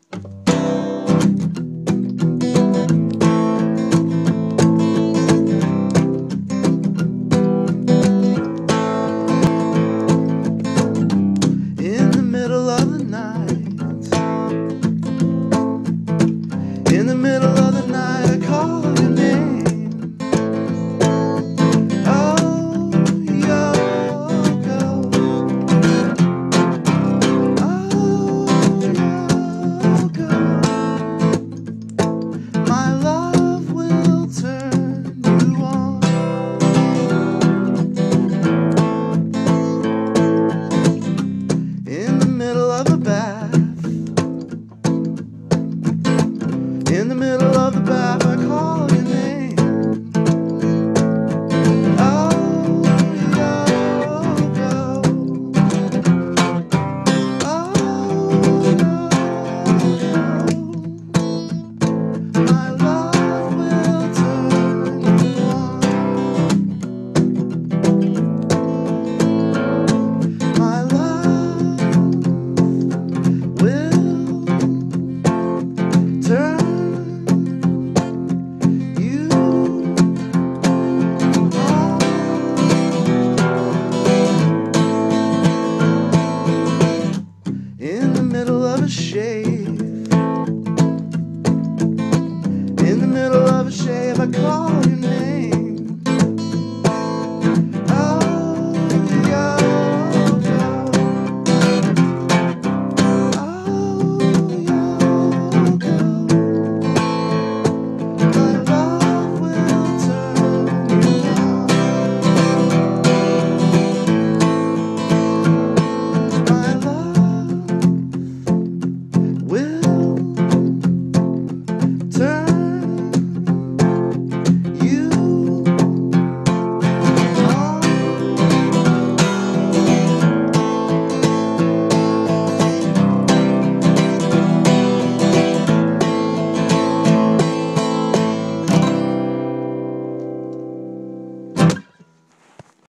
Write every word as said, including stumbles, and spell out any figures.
In the middle of the night, in the middle of the night, I call your name. Oh, Yoko. Oh, Yoko. My love will turn you on. In the middle of the bath, in the middle of the bath, I call your name. Oh, Yoko. Oh, Yoko. My love will turn you on. My love will turn you on. In the middle of a shade,